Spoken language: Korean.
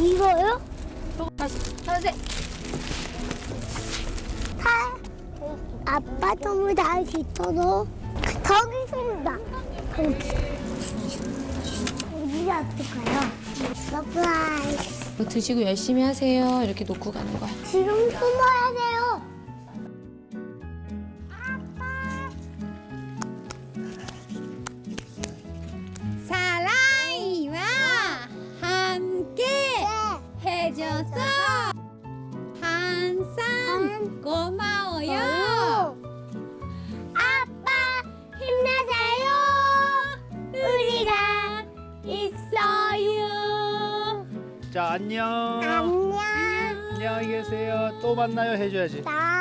이거요? 다시 하나 아빠 너무 잘 지쳐서 저기 있습니다. 어디가 어떨까요? 서프라이즈. 이거 드시고 열심히 하세요. 이렇게 놓고 가는 거야. 지금 숨어야 돼요. 사랑이와 함께 해줘서 항상 고마워요. 아빠 힘내세요. 우리가 있어요. 자, 안녕. 안녕. 안녕히 계세요. 또 만나요 해줘야지. 나